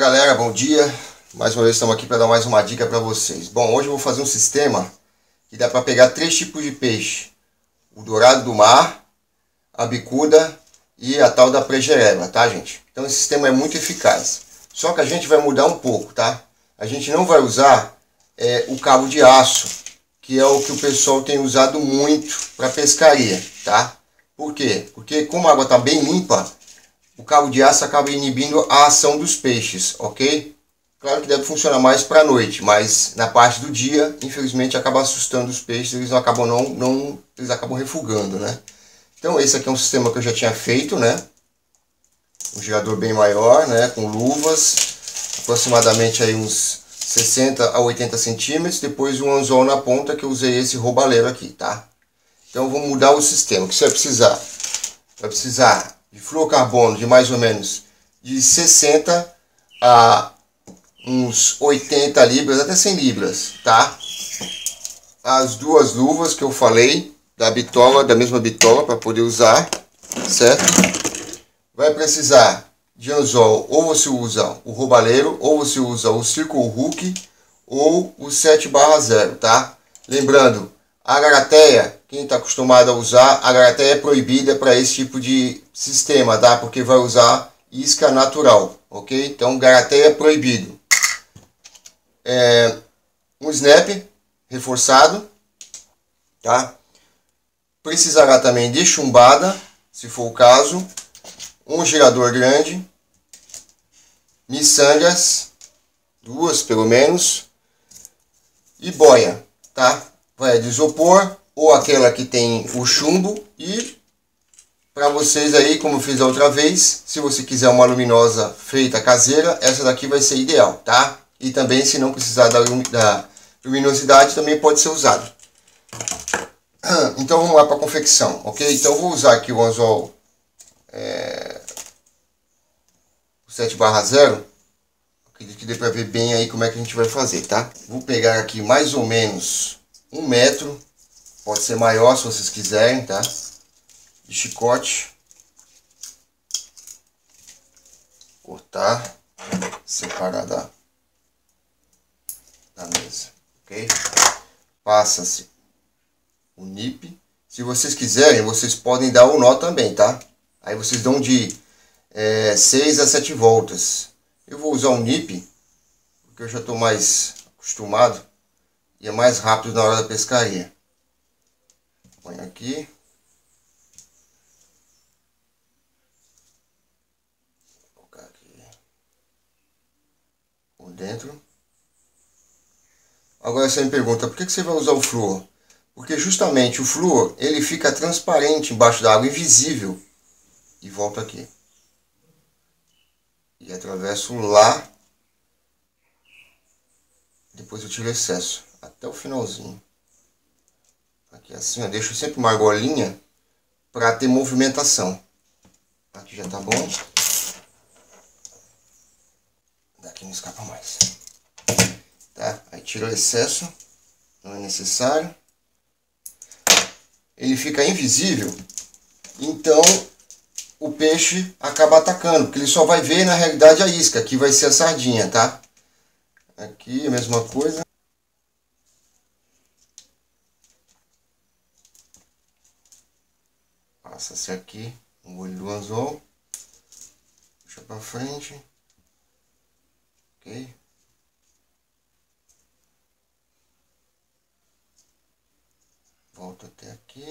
galera, bom dia. Mais uma vez estamos aqui para dar mais uma dica para vocês. Bom, hoje eu vou fazer um sistema que dá para pegar 3 tipos de peixe: o dourado do mar, a bicuda e a tal da pregereba, tá, gente? Então esse sistema é muito eficaz. Só que a gente vai mudar um pouco, tá? A gente não vai usar o cabo de aço, que é o que o pessoal tem usado muito para pescaria, tá? Por quê? Porque como a água está bem limpa, o cabo de aço acaba inibindo a ação dos peixes, ok? Claro que deve funcionar mais para a noite, mas na parte do dia, infelizmente, acaba assustando os peixes, eles acabam eles acabam refugando, né? Então esse aqui é um sistema que eu já tinha feito, né? Um girador bem maior, né? Com luvas, aproximadamente aí uns 60 a 80 centímetros, depois um anzol na ponta, que eu usei esse roubalheiro aqui, tá? Então vamos mudar o sistema. O que você vai precisar? Vai precisar de fluorocarbono de mais ou menos de 60 a uns 80 libras, até 100 libras, tá? As duas luvas que eu falei, da bitola, da mesma bitola, para poder usar, certo? Vai precisar de anzol, ou você usa o roubalheiro, ou você usa o Circle Hook, ou o 7/0, tá? Lembrando, a garateia, quem está acostumado a usar, a garateia é proibida para esse tipo de sistema, tá? Porque vai usar isca natural, ok? Então, garateia é proibido. Um snap reforçado, tá? Precisará também de chumbada, se for o caso. Um girador grande. Miçangas, 2 pelo menos. E boia, tá? Boia de isopor ou aquela que tem o chumbo. E para vocês aí, como eu fiz a outra vez, se você quiser uma luminosa feita caseira, essa daqui vai ser ideal, tá? E também, se não precisar da luminosidade, também pode ser usado. Então vamos lá para a confecção, ok? Então eu vou usar aqui o anzol 7/0. Acredito que dê para ver bem aí como é que a gente vai fazer, tá? Vou pegar aqui mais ou menos 1 metro, pode ser maior se vocês quiserem, tá? De chicote. Cortar, separar da mesa, ok? Passa-se o nip. Se vocês quiserem, vocês podem dar o nó também, tá? Aí vocês dão de 6 a 7 voltas. Eu vou usar um nip, porque eu já estou mais acostumado e é mais rápido na hora da pescaria. Põe aqui. Vou colocar aqui por dentro. Agora você me pergunta, por que você vai usar o flúor? Porque justamente o flúor, ele fica transparente embaixo da água, invisível. E volto aqui. E atravesso lá. Depois eu tiro o excesso, até o finalzinho. Aqui assim, ó, deixo sempre uma argolinha para ter movimentação. Aqui já tá bom. Daqui não escapa mais. Tá? Aí tira o excesso, não é necessário. Ele fica invisível, então o peixe acaba atacando, porque ele só vai ver na realidade a isca, que vai ser a sardinha, tá? Aqui a mesma coisa. Passa-se aqui o olho do anzol, puxa para frente, ok? Volto até aqui.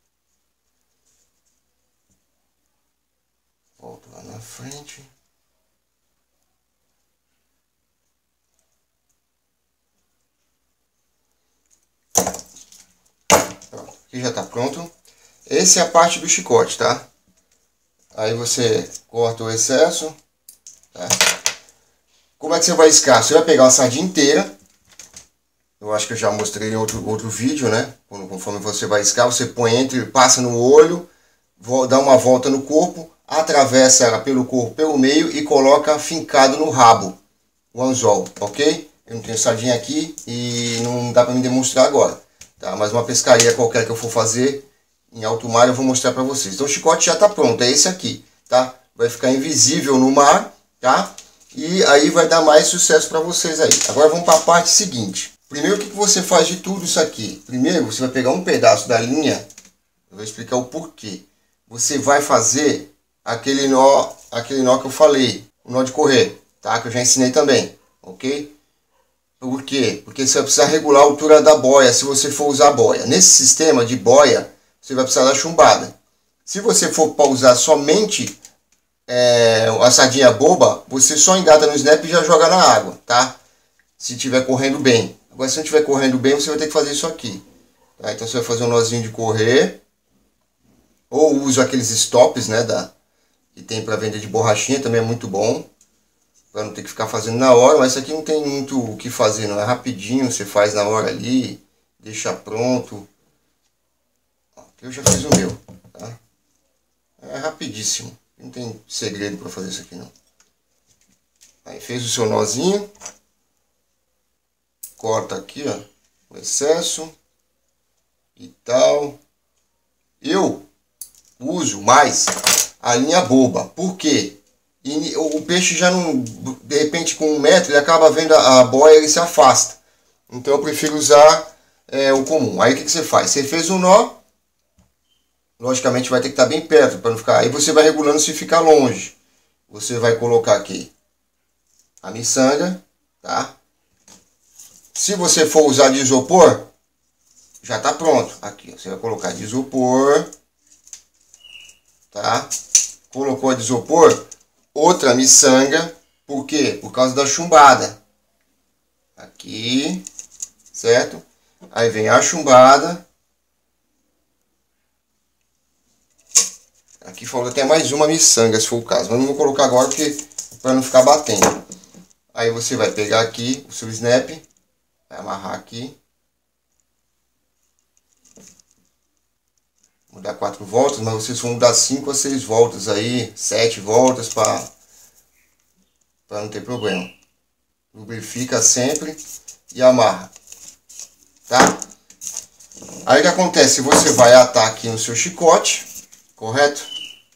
Volto lá na frente. Pronto, aqui já está pronto. Essa é a parte do chicote, tá? Aí você corta o excesso, tá? Como é que você vai iscar? Você vai pegar uma sardinha inteira. Eu acho que eu já mostrei em outro vídeo, né? Conforme você vai iscar, você põe passa no olho, dá uma volta no corpo, atravessa ela pelo corpo, pelo meio e coloca fincado no rabo o anzol, ok? Eu não tenho sardinha aqui e não dá para me demonstrar agora, tá? Mas uma pescaria qualquer que eu for fazer em alto mar eu vou mostrar para vocês. Então o chicote já está pronto, é esse aqui, tá? Vai ficar invisível no mar, tá? e aí vai dar mais sucesso para vocês aí. Agora vamos para a parte seguinte. Primeiro, o que você faz de tudo isso aqui? Primeiro, você vai pegar um pedaço da linha, eu vou explicar o porquê. Você vai fazer aquele nó que eu falei, o nó de correr, tá? Que eu já ensinei também, ok? Por quê? Porque você vai precisar regular a altura da boia se você for usar boia. Nesse sistema de boia, você vai precisar da chumbada. Se você for para usar somente a sardinha boba, você só engata no snap e já joga na água, tá? Se estiver correndo bem. Agora, se não estiver correndo bem, você vai ter que fazer isso aqui. Tá? Então, você vai fazer um nozinho de correr. Ou uso aqueles stops, né? Que tem para venda de borrachinha, também é muito bom. Para não ter que ficar fazendo na hora, mas isso aqui não tem muito o que fazer, não. É rapidinho, você faz na hora ali, deixa pronto. Eu já fiz o meu, tá? É rapidíssimo, não tem segredo para fazer isso aqui não. Aí fez o seu nozinho, corta aqui, ó, o excesso e tal. Eu uso mais a linha boba, por quê? E o peixe já não, de repente com 1 metro, ele acaba vendo a boia e ele se afasta. Então eu prefiro usar o comum. Aí o que você faz? Você fez um nó, logicamente vai ter que estar bem perto para não ficar. Aí você vai regulando se ficar longe. Você vai colocar aqui a miçanga, tá? Se você for usar de isopor, já está pronto. Aqui, você vai colocar de isopor, tá? Colocou a de isopor, outra miçanga, por quê? Por causa da chumbada. Aqui, certo? Aí vem a chumbada. Aqui falta até mais uma miçanga, se for o caso. Mas não vou colocar agora, porque para não ficar batendo. Aí você vai pegar aqui o seu snap, vai amarrar aqui. Vou dar 4 voltas, mas vocês vão dar 5 a 6 voltas aí, 7 voltas para não ter problema. Lubrifica sempre e amarra, tá? Aí o que acontece? Você vai atar aqui no seu chicote, correto?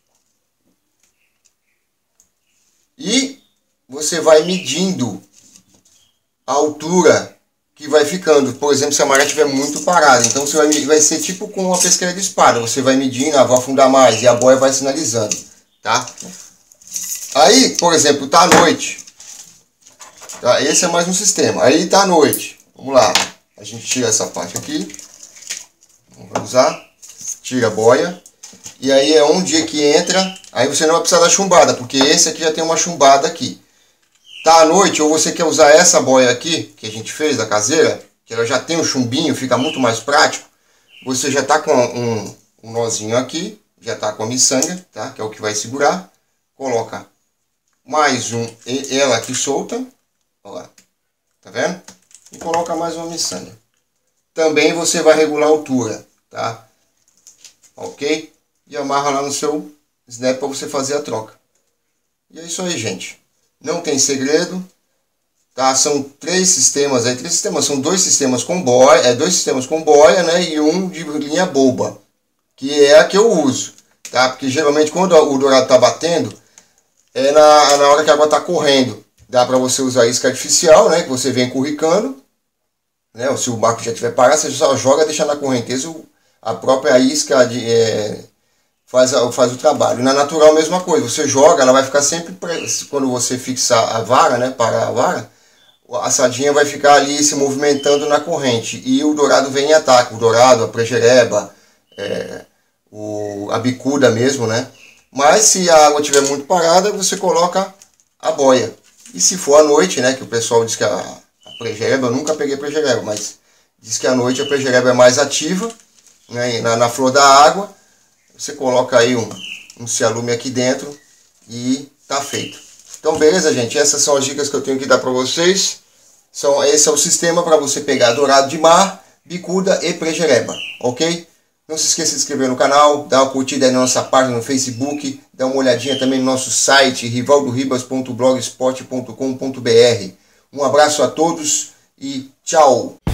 E você vai medindo a altura que vai ficando. Por exemplo, se a maré estiver muito parada, então você vai ser tipo com uma pesqueira de espada. Você vai medindo, vai afundar mais e a boia vai sinalizando, tá? Aí, por exemplo, tá à noite. Tá? Esse é mais um sistema. Aí tá à noite. Vamos lá. A gente tira essa parte aqui. Vamos usar. Tira a boia. E aí é um dia que entra. Aí você não vai precisar da chumbada, porque esse aqui já tem uma chumbada aqui. Tá à noite, ou você quer usar essa boia aqui, que a gente fez, da caseira, que ela já tem um chumbinho, fica muito mais prático. Você já tá com um nozinho aqui, já tá com a miçanga, tá? Que é o que vai segurar. Coloca mais ela aqui solta, olha lá, tá vendo? E coloca mais uma miçanga. Também você vai regular a altura, tá? Ok? E amarra lá no seu snap para você fazer a troca. E é isso aí, gente. Não tem segredo, tá? São 3 sistemas aí, 3 sistemas, são 2 sistemas com boia, 2 sistemas com boia, né? E um de linha boba, que é a que eu uso, tá? Porque geralmente quando o dourado tá batendo, é na hora que a água tá correndo. Dá para você usar isca artificial, né? Que você vem curricando, né? Ou se o barco já tiver parado, você só joga, deixa na correnteza, a própria isca faz o trabalho. Na natural, a mesma coisa. Você joga, ela vai ficar sempre... Quando você fixar a vara, né? Parar a vara, a sardinha vai ficar ali se movimentando na corrente. E o dourado vem em ataque. O dourado, a prejereba, a bicuda mesmo, né? Mas se a água estiver muito parada, você coloca a boia. E se for à noite, né? Que o pessoal diz que a prejereba, eu nunca peguei prejereba, mas diz que à noite a prejereba é mais ativa, né? Na flor da água. Você coloca aí um cialume aqui dentro e tá feito. Então beleza, gente, essas são as dicas que eu tenho que dar para vocês. Esse é o sistema para você pegar dourado de mar, bicuda e prejereba, ok? Não se esqueça de se inscrever no canal, dar uma curtida aí na nossa página no Facebook, dar uma olhadinha também no nosso site rivaldoribas.blogspot.com.br. Um abraço a todos e tchau!